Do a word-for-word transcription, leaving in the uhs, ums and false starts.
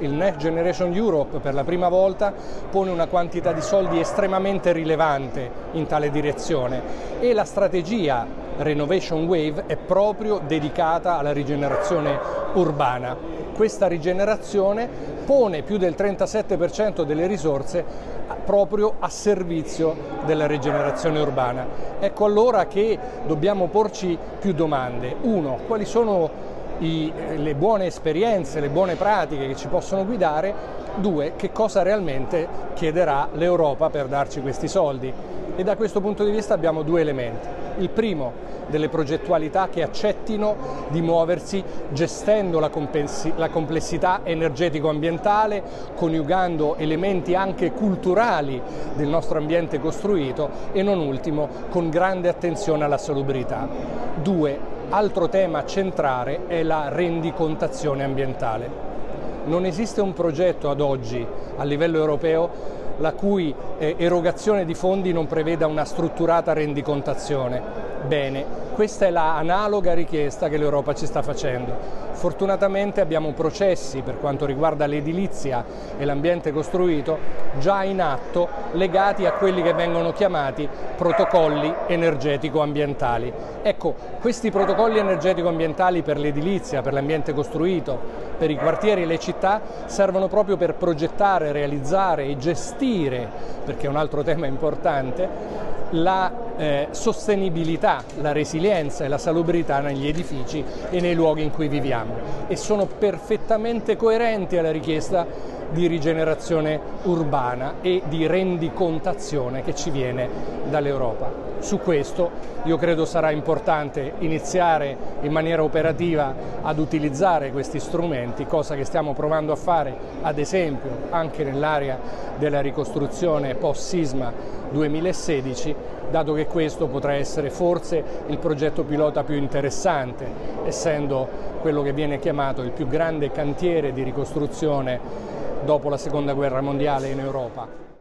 il Next Generation Europe per la prima volta pone una quantità di soldi estremamente rilevante in tale direzione e la strategia Renovation Wave è proprio dedicata alla rigenerazione urbana. Questa rigenerazione pone più del trentasette per cento delle risorse proprio a servizio della rigenerazione urbana. Ecco allora che dobbiamo porci più domande. Uno, quali sono i, le buone esperienze, le buone pratiche che ci possono guidare? Due, che cosa realmente chiederà l'Europa per darci questi soldi? E da questo punto di vista abbiamo due elementi. Il primo, delle progettualità che accettino di muoversi gestendo la, la complessità energetico-ambientale, coniugando elementi anche culturali del nostro ambiente costruito e non ultimo con grande attenzione alla salubrità. Due, altro tema centrale è la rendicontazione ambientale. Non esiste un progetto ad oggi a livello europeo la cui eh, erogazione di fondi non preveda una strutturata rendicontazione. Bene, questa è la analoga richiesta che l'Europa ci sta facendo. Fortunatamente abbiamo processi per quanto riguarda l'edilizia e l'ambiente costruito già in atto legati a quelli che vengono chiamati protocolli energetico-ambientali. Ecco, questi protocolli energetico-ambientali per l'edilizia, per l'ambiente costruito, per i quartieri e le città servono proprio per progettare, realizzare e gestire, perché è un altro tema importante, la eh, sostenibilità, la resilienza e la salubrità negli edifici e nei luoghi in cui viviamo e sono perfettamente coerenti alla richiesta di rigenerazione urbana e di rendicontazione che ci viene dall'Europa. Su questo io credo sarà importante iniziare in maniera operativa ad utilizzare questi strumenti, cosa che stiamo provando a fare ad esempio anche nell'area della ricostruzione post-sisma duemilasedici, dato che questo potrà essere forse il progetto pilota più interessante, essendo quello che viene chiamato il più grande cantiere di ricostruzione dopo la Seconda Guerra Mondiale in Europa.